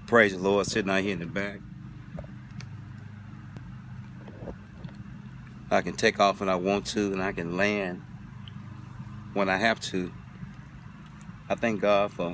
Praise the Lord. Sitting out here in the back. I can take off when I want to, and I can land when I have to. I thank God for,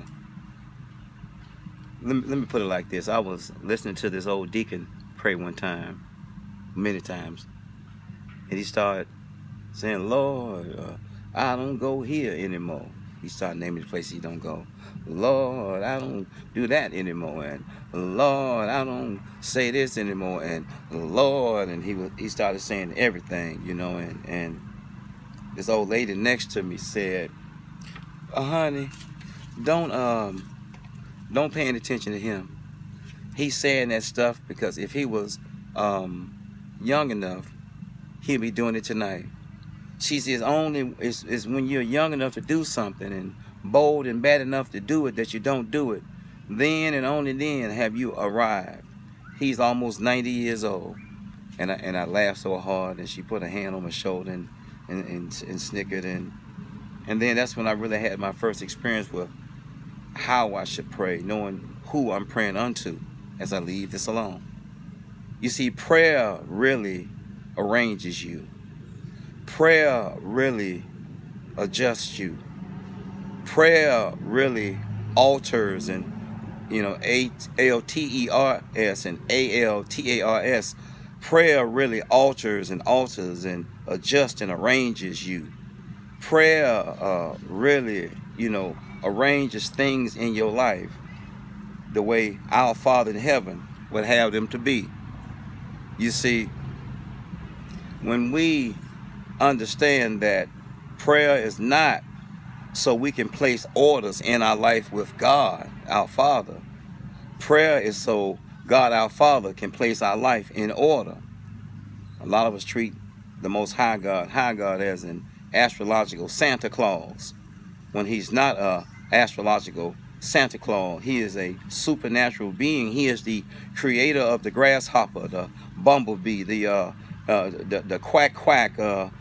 let me put it like this. I was listening to this old deacon pray one time, many times, and he started saying, Lord, I don't go here anymore. He started naming the places he don't go. Lord, I don't do that anymore. And Lord, I don't say this anymore. And Lord, and he started saying everything, you know. And this old lady next to me said, honey, don't pay any attention to him. He's saying that stuff because if he was young enough, he'd be doing it tonight. She says it's when you're young enough to do something and bold and bad enough to do it that you don't do it. Then and only then have you arrived. He's almost 90 years old. And I laughed so hard, and she put a hand on my shoulder and snickered. And then that's when I really had my first experience with how I should pray, knowing who I'm praying unto as I leave this alone. You see, prayer really arranges you. Prayer really adjusts you. Prayer really alters, and A-L-T-E-R-S and A-L-T-A-R-S. Prayer really alters and adjusts and arranges you. Prayer really, arranges things in your life the way our Father in heaven would have them to be. You see, when we understand that prayer is not so we can place orders in our life with God, our Father. Prayer is so God, our Father, can place our life in order. A lot of us treat the Most High God as an astrological Santa Claus, when he's not a astrological Santa Claus. He is a supernatural being. He is the creator of the grasshopper, the bumblebee, the quack quack.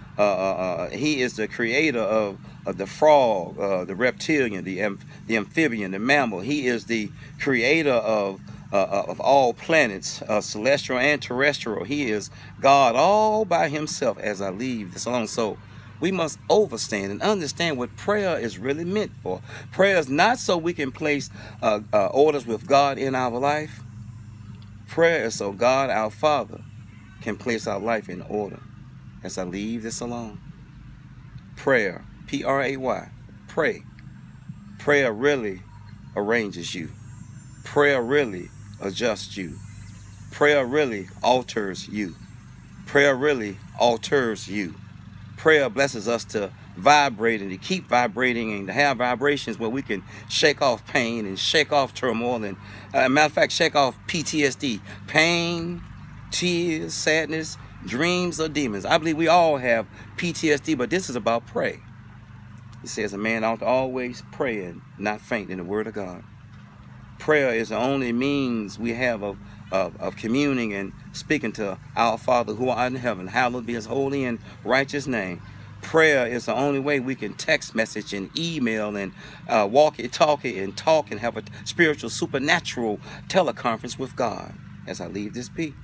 He is the creator of the frog, the reptilian, the amphibian, the mammal. He is the creator of all planets, celestial and terrestrial. He is God all by himself as I leave this alone. So we must understand and understand what prayer is really meant for. Prayer is not so we can place orders with God in our life. Prayer is so God, our Father, can place our life in order as I leave this alone. Prayer, P-R-A-Y, pray. Prayer really arranges you. Prayer really adjusts you. Prayer really alters you. Prayer really alters you. Prayer blesses us to vibrate and to keep vibrating and to have vibrations where we can shake off pain and shake off turmoil and, matter of fact, shake off PTSD, pain, tears, sadness, dreams, or demons. I believe we all have PTSD, but this is about pray. It says a man ought to always pray and not faint in the word of God. Prayer is the only means we have of communing and speaking to our Father who art in heaven. Hallowed be his holy and righteous name. Prayer is the only way we can text message and email and walk and talk and have a spiritual, supernatural teleconference with God as I leave this beat.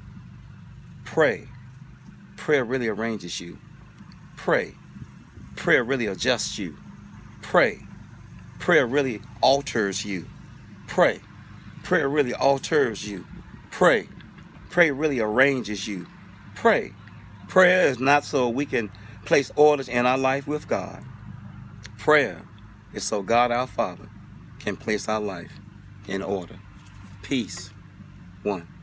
Pray. Prayer really arranges you. Pray. Prayer really adjusts you. Pray. Prayer really alters you. Pray. Prayer really alters you. Pray. Prayer really arranges you. Pray. Prayer is not so we can place orders in our life with God. Prayer is so God our Father can place our life in order. Peace. One.